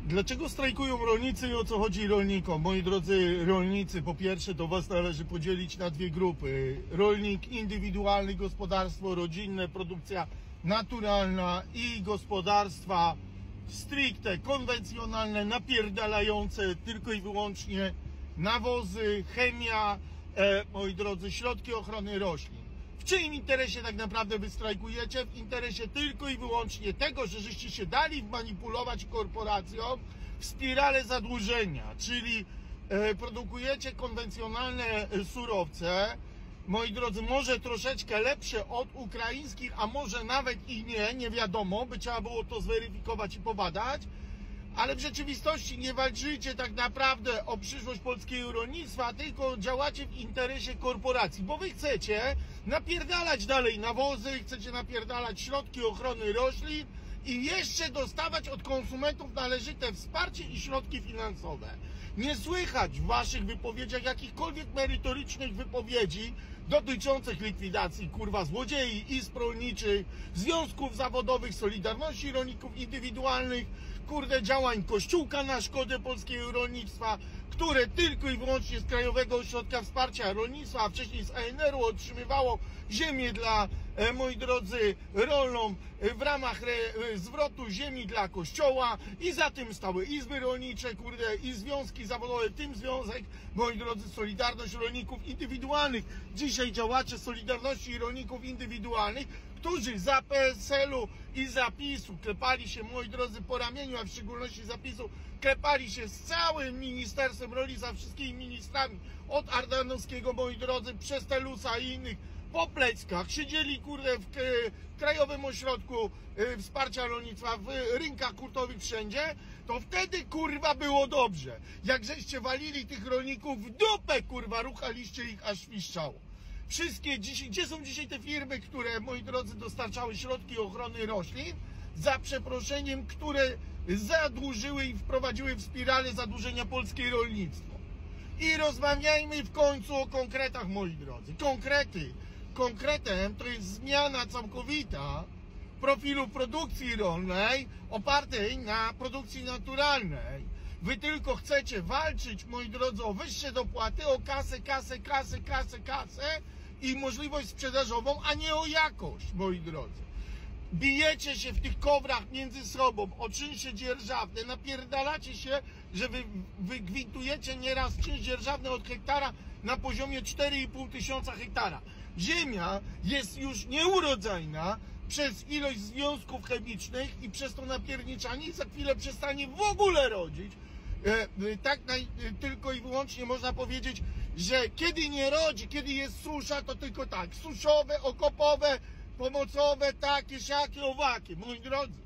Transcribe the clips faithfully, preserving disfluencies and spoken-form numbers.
Dlaczego strajkują rolnicy i o co chodzi rolnikom? Moi drodzy rolnicy, po pierwsze do was należy podzielić na dwie grupy. Rolnik indywidualny, gospodarstwo rodzinne, produkcja naturalna i gospodarstwa stricte konwencjonalne, napierdalające tylko i wyłącznie nawozy, chemia, e, moi drodzy, środki ochrony roślin. W czyim interesie tak naprawdę wy strajkujecie? W interesie tylko i wyłącznie tego, że żeście się dali manipulować korporacjom w spirale zadłużenia, czyli e, produkujecie konwencjonalne surowce, moi drodzy, może troszeczkę lepsze od ukraińskich, a może nawet i nie, nie wiadomo, by trzeba było to zweryfikować i pobadać, ale w rzeczywistości nie walczycie tak naprawdę o przyszłość polskiego rolnictwa, tylko działacie w interesie korporacji, bo wy chcecie napierdalać dalej nawozy, chcecie napierdalać środki ochrony roślin i jeszcze dostawać od konsumentów należyte wsparcie i środki finansowe. Nie słychać w waszych wypowiedziach jakichkolwiek merytorycznych wypowiedzi dotyczących likwidacji, kurwa, złodziei, izb rolniczych, związków zawodowych, Solidarności Rolników Indywidualnych, kurde, działań Kościółka na szkodę polskiego rolnictwa, które tylko i wyłącznie z Krajowego Ośrodka Wsparcia Rolnictwa, a wcześniej z A N R u otrzymywało ziemię dla, e, moi drodzy, rolną e, w ramach re, e, zwrotu ziemi dla Kościoła i za tym stały izby rolnicze, kurde, i związki zawodowe, w tym związek, moi drodzy, Solidarność Rolników Indywidualnych. Dzisiaj działacze Solidarności Rolników Indywidualnych, którzy za P S L u i za PiS-u klepali się, moi drodzy, po ramieniu, a w szczególności za PiS-u klepali się z całym Ministerstwem Rolnictwa, wszystkimi ministrami, od Ardanowskiego, moi drodzy, przez Telusa i innych, po pleckach, siedzieli, kurde, w Krajowym Ośrodku Wsparcia Rolnictwa, w rynkach hurtowych, wszędzie, to wtedy, kurwa, było dobrze. Jak żeście walili tych rolników w dupę, kurwa, ruchaliście ich, aż świszczało. Wszystkie dzisiaj, gdzie są dzisiaj te firmy, które, moi drodzy, dostarczały środki ochrony roślin, za przeproszeniem, które zadłużyły i wprowadziły w spiralę zadłużenia polskie rolnictwo. I rozmawiajmy w końcu o konkretach, moi drodzy. Konkrety. Konkretem to jest zmiana całkowita profilu produkcji rolnej opartej na produkcji naturalnej. Wy tylko chcecie walczyć, moi drodzy, o wyższe dopłaty, o kasę, kasę, kasę, kasę, kasę i możliwość sprzedażową, a nie o jakość, moi drodzy. Bijecie się w tych kowrach między sobą o czynsze dzierżawne, napierdalacie się, że wy, wy gwintujecie nieraz czynsz dzierżawny od hektara na poziomie cztery i pół tysiąca hektara. Ziemia jest już nieurodzajna przez ilość związków chemicznych i przez to napierniczanie i za chwilę przestanie w ogóle rodzić. E, tak naj, tylko i wyłącznie można powiedzieć, że kiedy nie rodzi, kiedy jest susza, to tylko tak, suszowe, okopowe, pomocowe, takie, siakie, owakie, moi drodzy.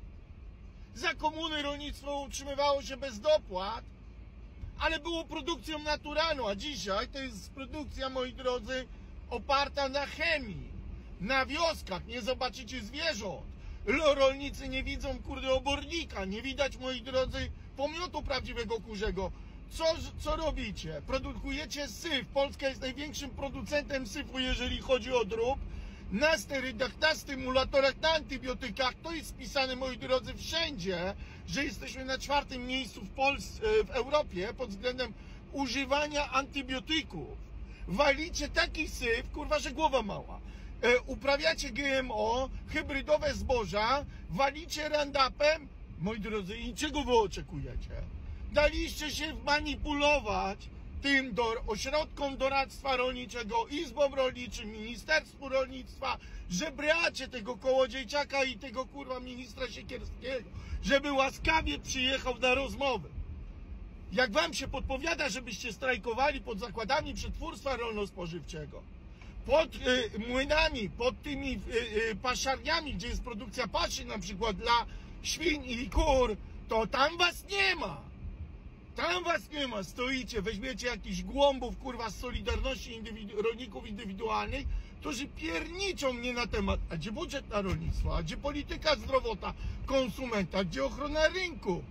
Za komuny rolnictwo utrzymywało się bez dopłat, ale było produkcją naturalną, a dzisiaj to jest produkcja, moi drodzy, oparta na chemii. Na wioskach nie zobaczycie zwierząt. Rolnicy nie widzą, kurde, obornika, nie widać, moi drodzy, pomiotu prawdziwego kurzego. Co, co robicie? Produkujecie syf. Polska jest największym producentem syfu, jeżeli chodzi o drób. Na sterydach, na stymulatorach, na antybiotykach. To jest spisane, moi drodzy, wszędzie, że jesteśmy na czwartym miejscu w Polsce, w Europie pod względem używania antybiotyków. Walicie taki syf, kurwa, że głowa mała. E, uprawiacie G M O, hybrydowe zboża, walicie Roundupem. Moi drodzy, i czego wy oczekujecie? Daliście się manipulować tym do, ośrodkom doradztwa rolniczego, izbom rolniczym, Ministerstwu Rolnictwa, żebracie tego kołodziejczaka i tego, kurwa, ministra Siekierskiego, żeby łaskawie przyjechał na rozmowę. Jak wam się podpowiada, żebyście strajkowali pod zakładami przetwórstwa rolno-spożywczego, pod y, młynami, pod tymi y, y, paszarniami, gdzie jest produkcja paszy, na przykład dla świń i kur, to tam was nie ma. Tam was nie ma. Stoicie, weźmiecie jakichś głąbów, kurwa, z Solidarności indywidu Rolników Indywidualnych, którzy pierniczą mnie na temat, a gdzie budżet na rolnictwo, a gdzie polityka zdrowotna konsumenta, gdzie ochrona rynku,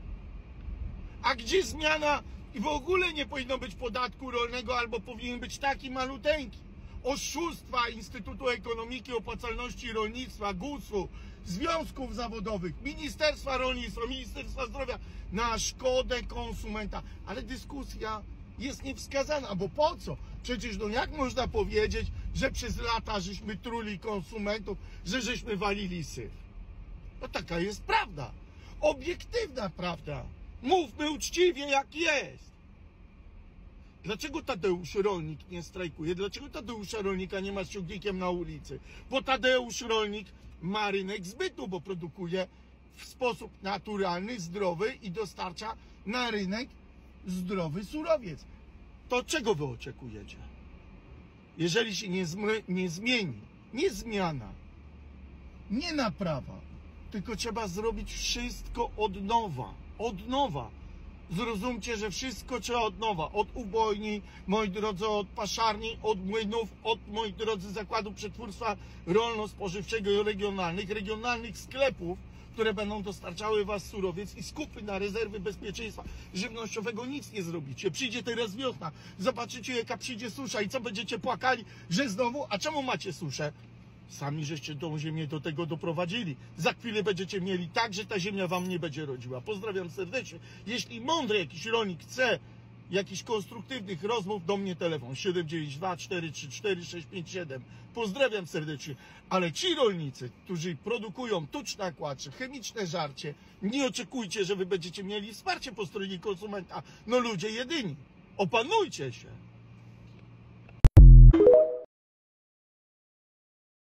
a gdzie zmiana i w ogóle nie powinno być podatku rolnego, albo powinien być taki maluteńki. Oszustwa Instytutu Ekonomiki i Opłacalności Rolnictwa, gusu, związków zawodowych, Ministerstwa Rolnictwa, Ministerstwa Zdrowia na szkodę konsumenta. Ale dyskusja jest niewskazana, bo po co? Przecież no jak można powiedzieć, że przez lata żeśmy truli konsumentów, że żeśmy walili syf? No taka jest prawda. Obiektywna prawda. Mówmy uczciwie jak jest. Dlaczego Tadeusz Rolnik nie strajkuje? Dlaczego Tadeusza Rolnika nie ma z ciągnikiem na ulicy? Bo Tadeusz Rolnik ma rynek zbytu, bo produkuje w sposób naturalny, zdrowy i dostarcza na rynek zdrowy surowiec. To czego wy oczekujecie? Jeżeli się nie, nie zmieni, nie zmiana, nie naprawa, tylko trzeba zrobić wszystko od nowa, od nowa. Zrozumcie, że wszystko trzeba od nowa, od ubojni, moi drodzy, od paszarni, od młynów, od, moi drodzy, zakładów przetwórstwa rolno-spożywczego i regionalnych, regionalnych sklepów, które będą dostarczały was surowiec i skupy na rezerwy bezpieczeństwa żywnościowego. Nic nie zrobicie. Przyjdzie teraz wiosna, zobaczycie jaka przyjdzie susza i co będziecie płakali, że znowu, a czemu macie suszę? Sami żeście tą ziemię do tego doprowadzili. Za chwilę będziecie mieli tak, że ta ziemia wam nie będzie rodziła. Pozdrawiam serdecznie. Jeśli mądry jakiś rolnik chce jakichś konstruktywnych rozmów, do mnie telefon siedem dziewięć dwa cztery trzy cztery sześć pięć siedem. Pozdrawiam serdecznie. Ale ci rolnicy, którzy produkują tucz nakładczy, chemiczne żarcie, nie oczekujcie, że wy będziecie mieli wsparcie po stronie konsumenta. No ludzie jedyni. Opanujcie się.